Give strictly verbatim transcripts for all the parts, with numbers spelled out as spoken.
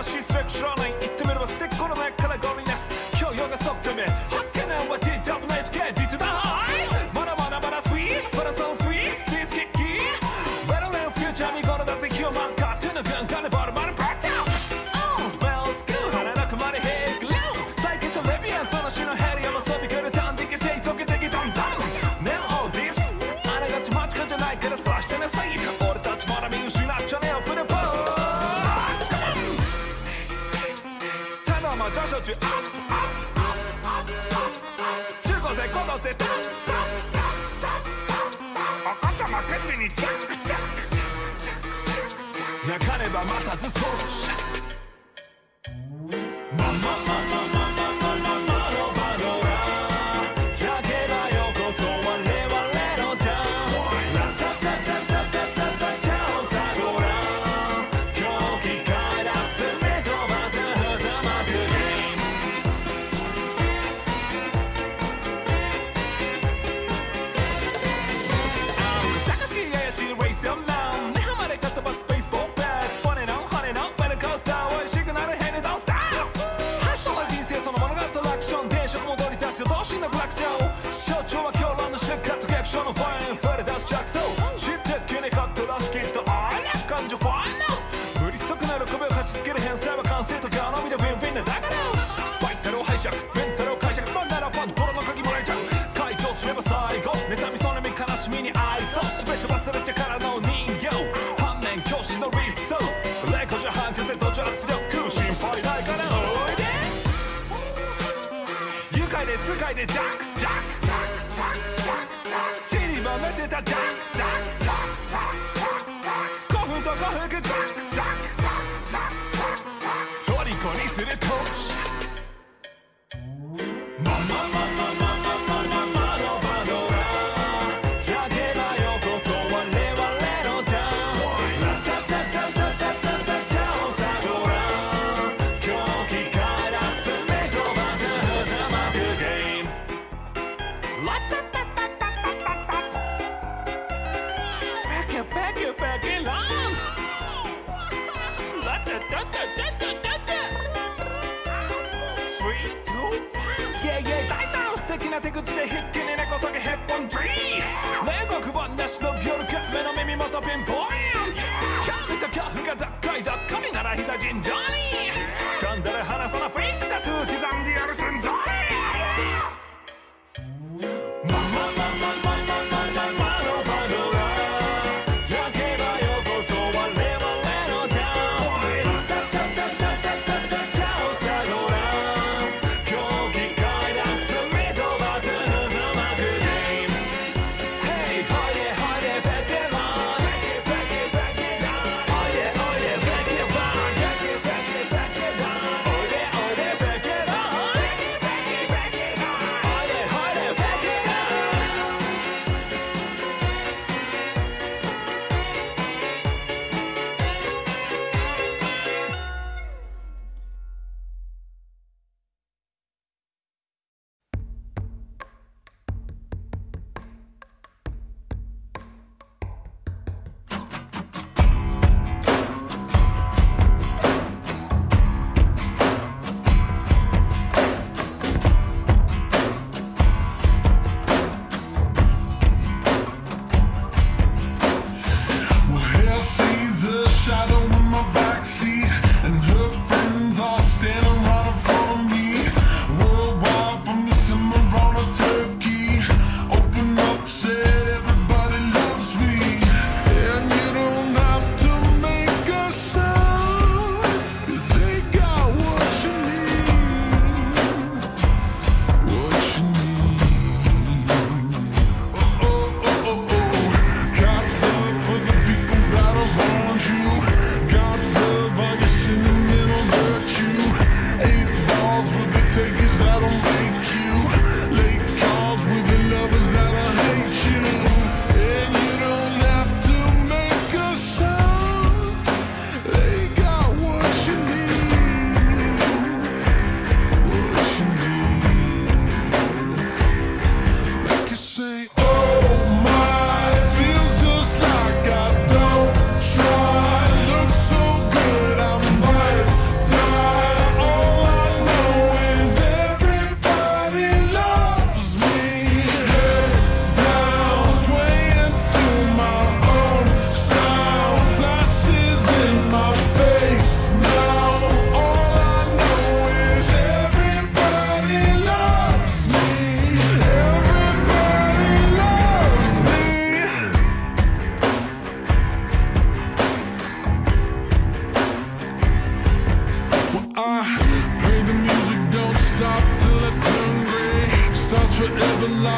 はシスレク知らない。言ってみればステックの前からゴミなす教養が即止め。はっけないわ ティーダブリューエイチケー ディズダイまだまだまだスイーまだソーフリースピースキッキーベロレンフューチャー見頃だぜヒューマンスカーティの軍カネバルマルパッチャーオンスペルスクー鼻なくまでヘイグルーサイケットレビアンその種のヘリアもそびくる短時期生溶けてきたんだネオホーディスあながち間近じゃないからさしてなさい俺たちまだ見失っちゃねよプレポーただま上昇中アップアップ中高生高校生タッタッ赤ちゃま手にジャックジャック泣かねばまたずそうマママママママママロバドラ焼けばよこそ我々のターンラタタタタタタタタをさごらん狂気から爪飛ばず挟まくゲームあんたかしい怪しいレースよな目はまれか飛ばスペースボーベッ骨の骨のベルコースターおいしくなるヘネドンスター発祥の人生そのものがアトラクション電飾戻り出すよ同心のブラックジョー象徴は狂乱の出荷と逆襲のファインフェルダス着想知って気に勝ったらスキッとあら感情ファイナス無理そくなる喜びを貸し付ける返済は完成とかのみでウィンウィンなだからバイタルを拝借メンタルを解釈バンならば泥の鍵もらえちゃう解除すれば最後妬みそねみ悲しみに愛想全て忘れちゃからの人形反面教師の理想レコじゃ半風とじゃ圧力心配ないからおいで愉快で痛快でジャックジャックジャックジャックジャックジャック散りばめてたジャックジャックジャックジャックジャック興奮と幸福ジャックジャックジャックジャックジャックジャック虜にするとマママママママママロバドラ焼けばよこそ我々のターンラタタタタタタタタをさごらん狂気から爪飛ばず挟まくゲームラタタタタタタタペケペケペケランラタタタタタタタスイートイェイイェイ大胆不敵な手口で筆記に猫下げヘッポントリー煉獄版なしの夜か目の耳元ピンポイントキャンと恐怖が雑回だ神なら膝尋常に噛んだら離さなフィックだ空刻んでやる寸前マママママママママロバドラ焼けばよこそ我々のターンラタタタタタタタタをさごらん狂気から爪飛ばず挟まくゲーム Hey ほいでほいでベテランベ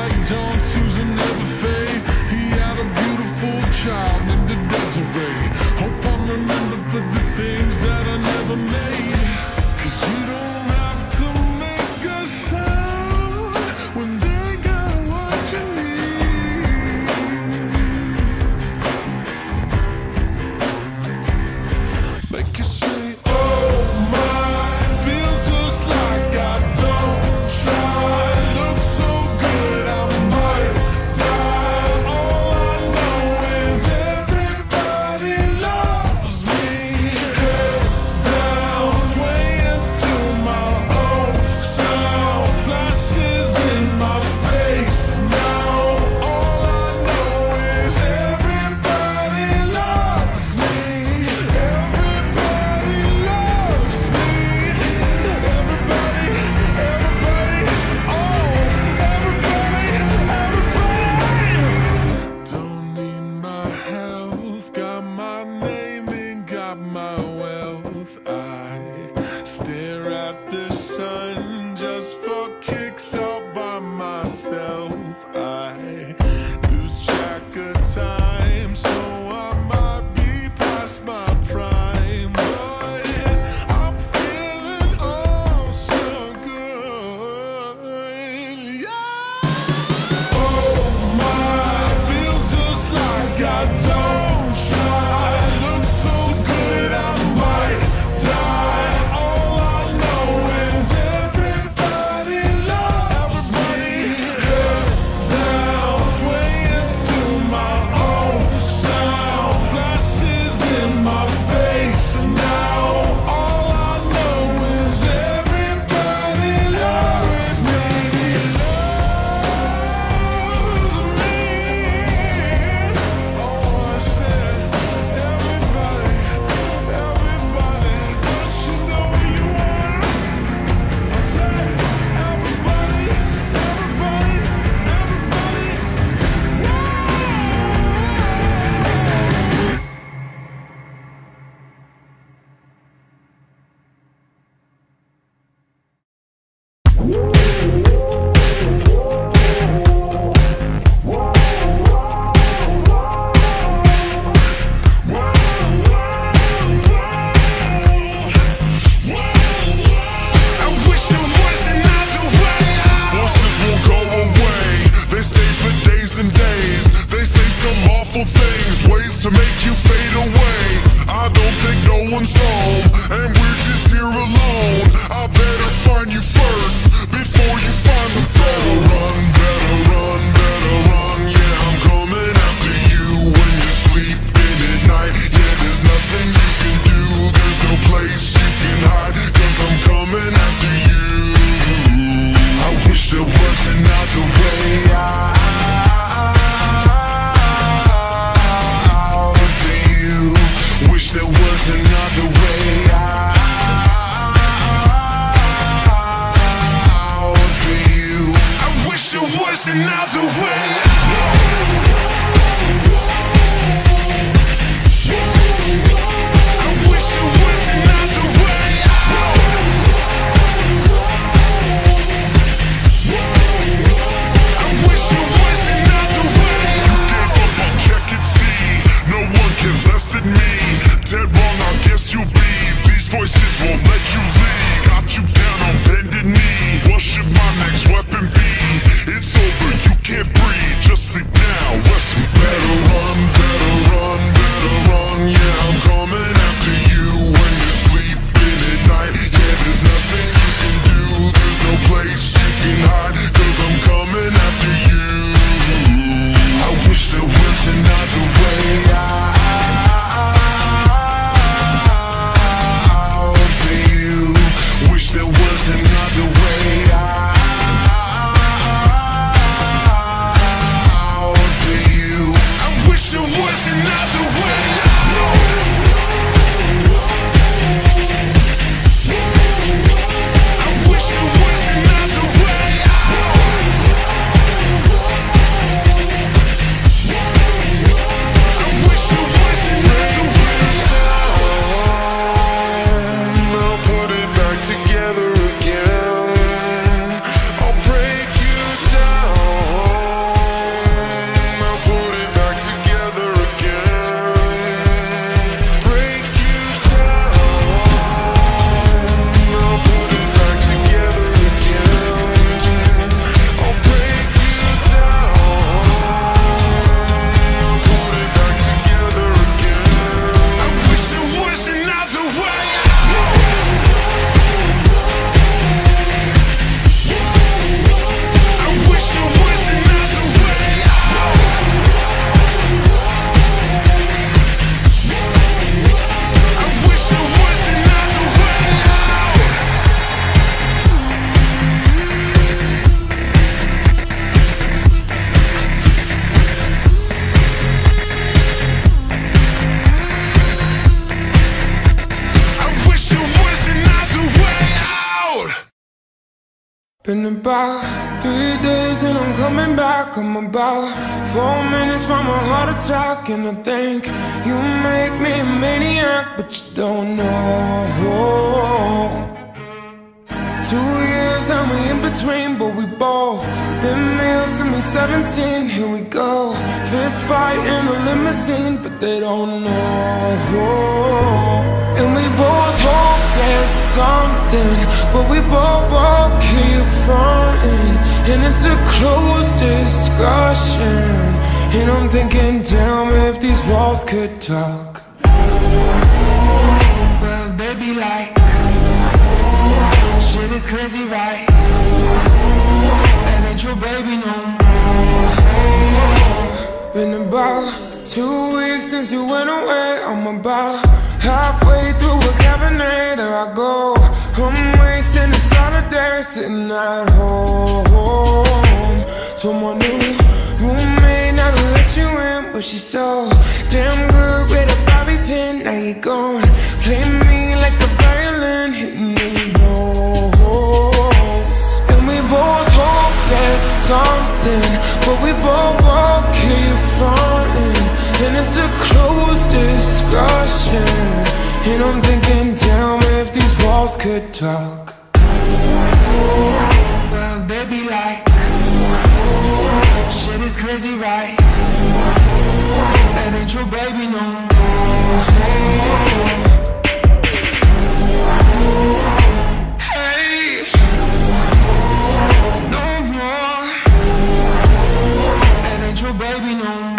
like John Susan never fade. He had a beautiful child named Desiree. Hope I'm remembered for the things that I never made. Cause you don't have to make a sound when they got what you need. Make you say, oh my, feels just like I don't try. Look so good, I might die. All I know is everybody loves me. Head down, swaying to my own sound. Flashes in my face now. All I know is everybody loves me. Everybody loves me. Everybody, everybody, oh, everybody, everybody. Don't need my health, got my name and got my wealth. I stare at the sun just for kicks all by myself. I lose track of time, so I might be past my prime, but I'm feeling oh so good, yeah. Oh my, feels just like I don't try. Look so good, I might die. All I know is everybody loves me. Head down, swaying to my own sound. Flashes in my face now. All I know is everybody loves me. Loves me. Oh, I said everybody, everybody. Don't you know you are? I said everybody, everybody, everybody. I wish it was another way. Forces won't go away. They stay for days and days. They say some awful things, ways to make you fade away. I don't think no one's home, and we're just here alone. I better find you first before you find me. Better run, better run, better run. Yeah, I'm coming after you when you're sleeping at night. Yeah, there's nothing you can do, there's no place you can hide, cause I'm coming after you. I wish there was another way out for you. Wish there was another way out for you. I wish there was another way out. I wish there was another way out. I wish there was another way out. You gave up on check and see. No one cares less than me. Dead wrong, I guess you'll be. These voices won't let you leave. Got you down on bended knee. What should my next weapon be? It's over, you can't breathe. Just sleep now, rest me. Better run, better run, better run. Yeah, I'm coming after you when you're sleeping at night. Yeah, there's nothing you can do, there's no place you can hide, cause I'm coming after you. I wish there was another way out for you. Wish there was another way out Been about three days and I'm coming back. I'm about four minutes from a heart attack, and I think you make me a maniac, but you don't know. Two years and we in between, but we both been male since we seventeen. Here we go, fist fight in a limousine, but they don't know. And we both hope there's something, but we both, both keep fronting, and it's a closed discussion. And I'm thinking, damn, if these walls could talk. Well, they be like, shit is crazy, right? That ain't your baby no more. Been about two weeks since you went away. I'm about halfway through a cabinet, there I go. I'm wasting a solitaire sitting at home. Told my new roommate not to let you in, but she's so damn good with a bobby pin. Now you gone, play me like a violin, hitting these notes. And we both hope there's something, but we both, both keep fronting, and it's a closed discussion. And I'm thinking, damn, if these walls could talk. Well, they be like, shit is crazy, right? That ain't your baby no more. Hey, no more. That ain't your baby no more.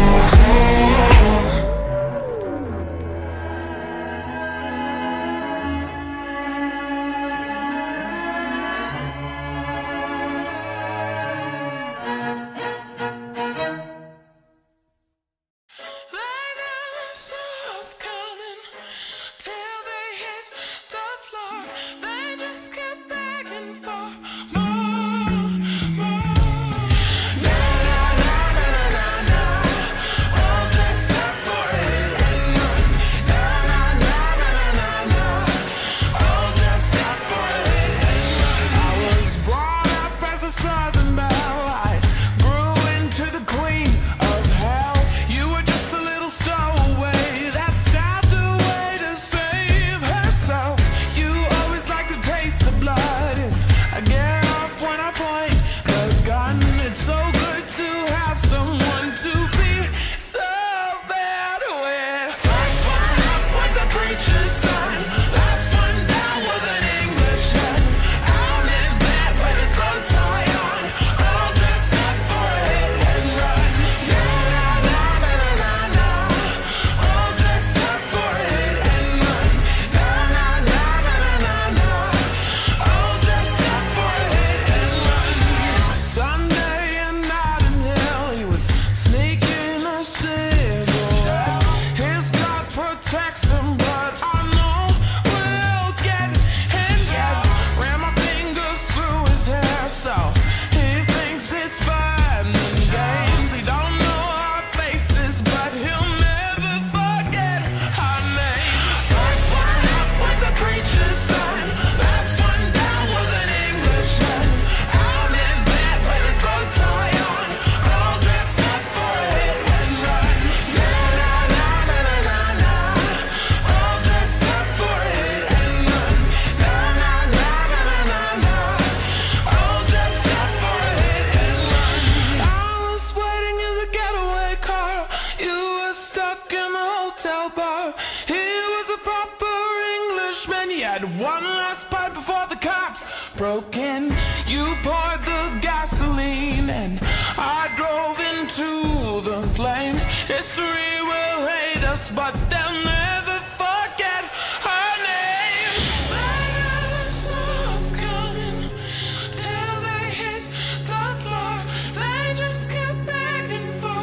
One last pipe before the cops broke in. You poured the gasoline and I drove into the flames. History will hate us, but they'll never forget our names. I never saw us coming till they hit the floor. They just kept begging for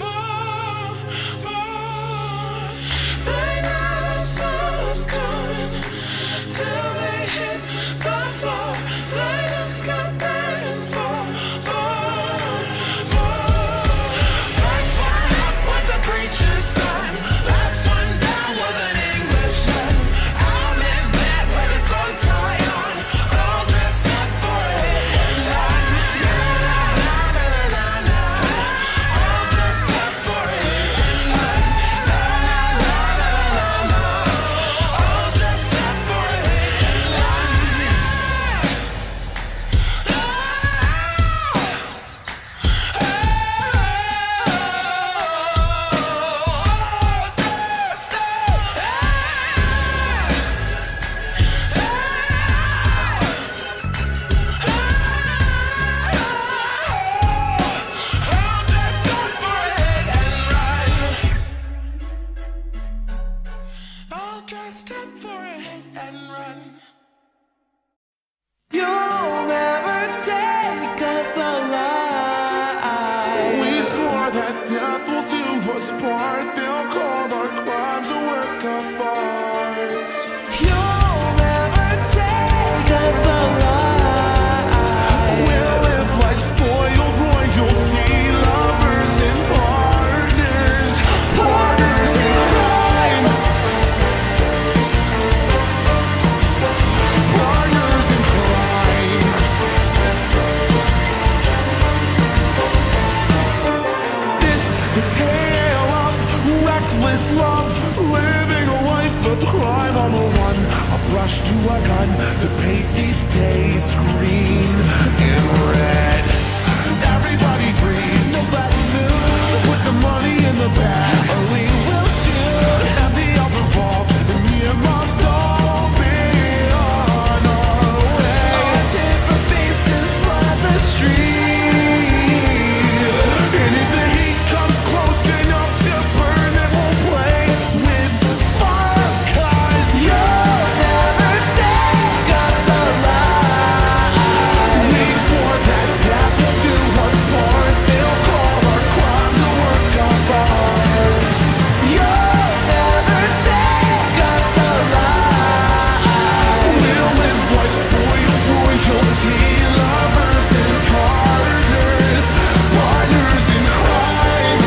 more, more. They never saw us coming till they hit the floor. They just kept begging for more. this love, living a life of crime on the run. A brush to a gun to paint these days green and red. Everybody freeze, nobody move. Put the money in the bag, or we will shoot. Empty out the vault, and me and my dog be on our way. Our paper faces flood the street, and if the heat comes close enough to burn, then we'll play with fire, 'cause you'll never take us alive. we swore that death will do us part. They'll call our crimes a work of art. You'll never take us alive. We'll live like spoiled royalty, lovers and partners, partners in crime,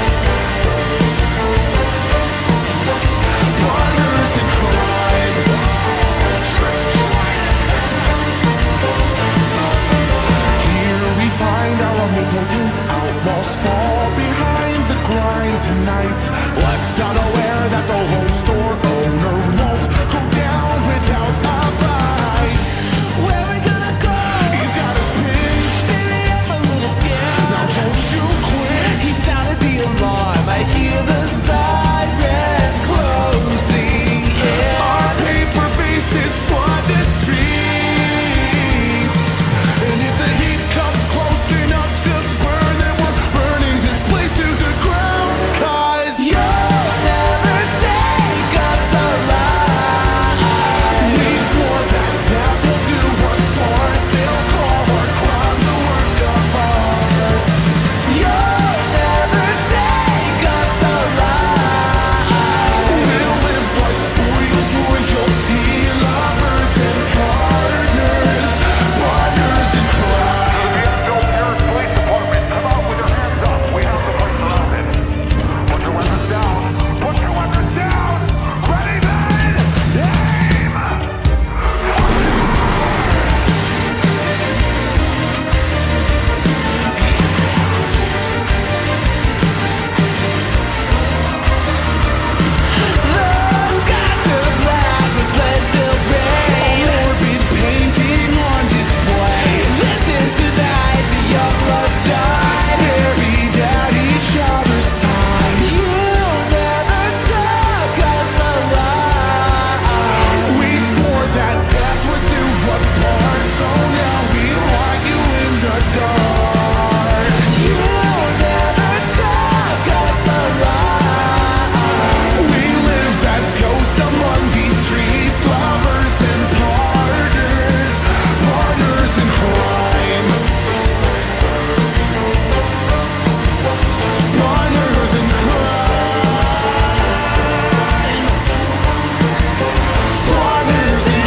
partners in crime. Here we find our omnipotent outlaws fall behind the grind tonight, left unaware that the Lone Store owner won't go down without a fight. Where we gonna go? He's got his pins, Baby, I'm a little scared. now don't you quit. He sounded the alarm. I hear the sirens closing in. Our paper faces flood the streets, and if the heat comes close enough to burn, then we're burning this place to the ground. 'Cause You'll never take us alive. we swore that death will do us part. They'll call our crimes a work of art. You'll never take us alive. We'll live like spoiled royalty, lovers and partners, partners in crime. Police Department, come out with your hands up. We have the place surrounded. Put your weapons down. Put your weapons down. Ready, then? Aim! The skies are black with blood-filled rain. Orbit painting on display, This is the night that your blood died. buried at each other's side. You'll never take us alive. We swore that death would do us part, so now we want you in the dark. You'll never take us alive. We live as ghosts among these streets, lovers and partners, partners in crime, partners in crime, partners in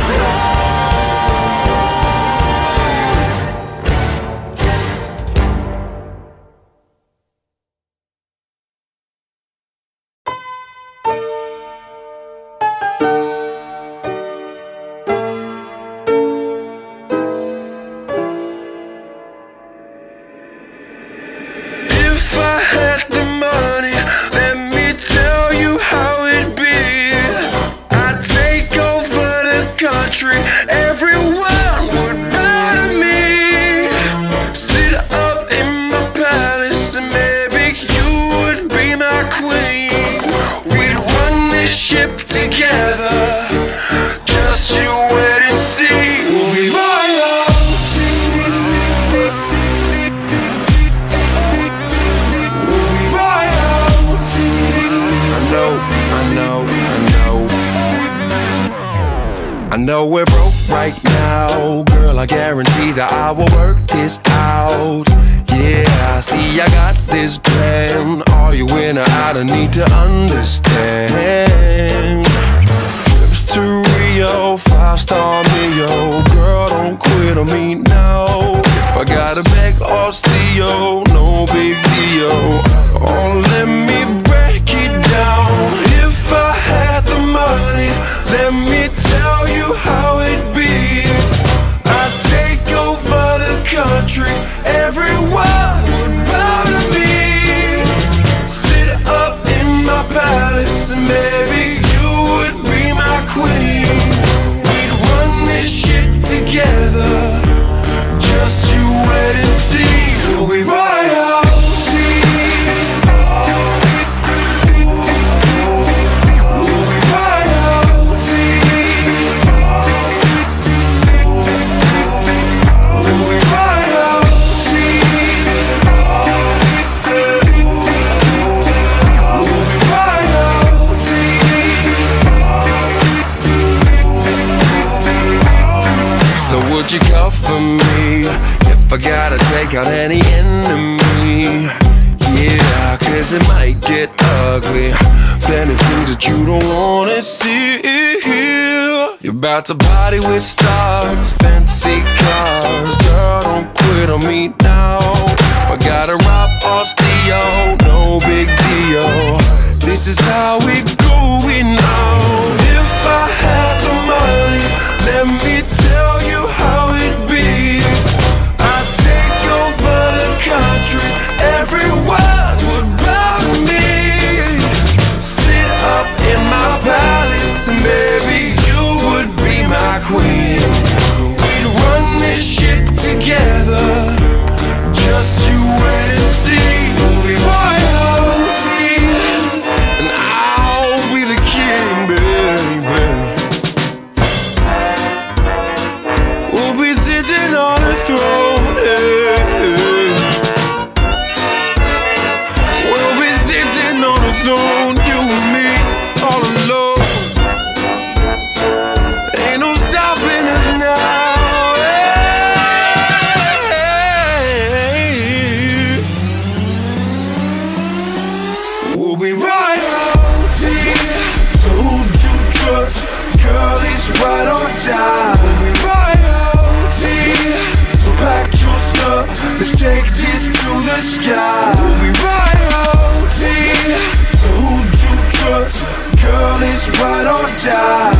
If I had the money, let me tell you how it'd be. I'd take over the country, everyone would bow to me. Sit up in my palace and maybe you would be my queen. We'd run this ship together, just you wait and see. We'll be royalty. Royalty. I know, I know, I know. I know we're broke right now, girl. I guarantee that I will work this out. Yeah, see, I got this plan. Are you in or out? I need to understand. Trips to Rio, five-star meal. Girl, don't quit on me now. If I gotta beg or steal, no big deal. Oh, let me break it down. If I had the money, let me tell you how it'd be. I'd take over the country, everyone would bow to me. Sit up in my palace I gotta take out any enemy. Yeah, cause it might get ugly. Plenty things that you don't wanna see. You're about to party with stars, fantasy cars. Girl, don't quit on me now. I gotta rob Osteo, no big deal. This is how we going now. If I had the money, let me tell you how it be. I'd take over the country, everyone would bow to me. Sit up in my palace and baby, you would be my queen. We'd run this shit together, just you wait and see. We'll be royalty, and I'll be the king, baby. We'll be sitting on the throne, yeah. We'll be sitting on the throne, you and me, all alone. Ain't no stopping us now, hey. We'll be royalty, so who'd you trust? Girl, it's ride or die. We'll be royalty, so pack your stuff, let's take this to the sky. We'll be royalty, so who'd you trust? Girl, it's ride or die.